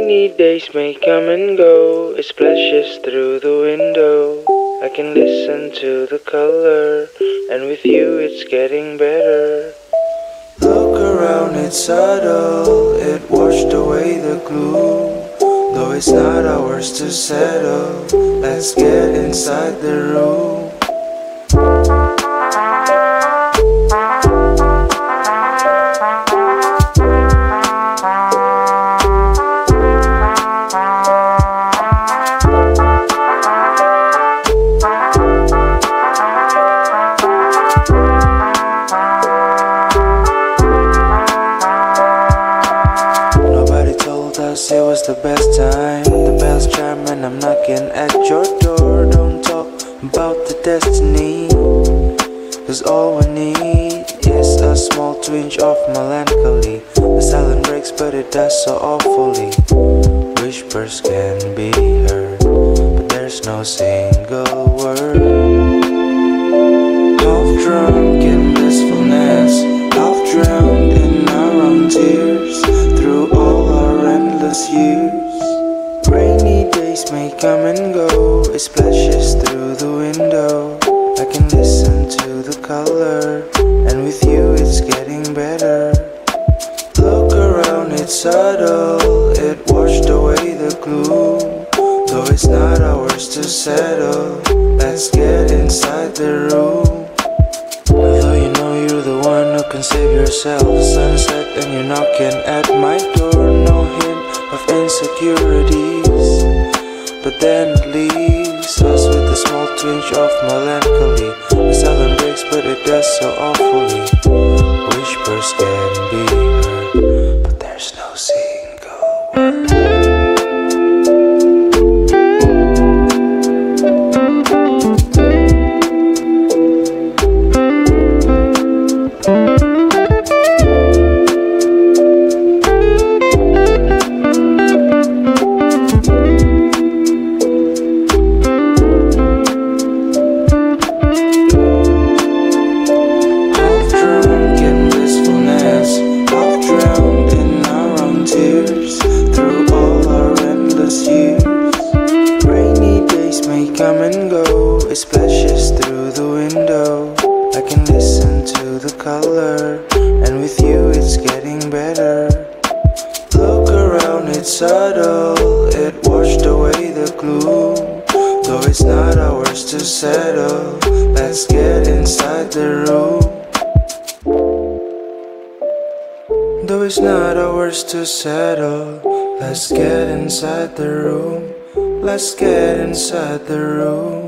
Rainy days may come and go, it splashes through the window. I can listen to the color, and with you it's getting better. Look around, it's subtle, it washed away the gloom. Though it's not ours to settle, let's get inside the room. It was the best time, the bells chime and I'm knocking at your door. Don't talk about the destiny, cause all we need is a small twinge of melancholy. The silent breaks but it does so awfully. Whispers can be heard, but there's no single word. Half drunk in blissfulness, half drowned in our own tears. Through all our endless years, rainy days may come and go, it splashes through the window. I can listen to the color, and with you it's getting better. Look around, it's subtle, it washed away the gloom. Though it's not ours to settle, let's get inside the room. Although you know you're the one who can save yourself, sunset and you're knocking at my door. No hint of insecurities, but then it leaves us with a small twinge of melancholy. The silent breaks but it does so awfully. Whispers can be heard, but there's no single word. Come and go, it splashes through the window. I can listen to the color, and with you it's getting better. Look around, it's subtle, it washed away the gloom. Though it's not ours to settle, let's get inside the room. Though it's not ours to settle, let's get inside the room. Let's get inside the room.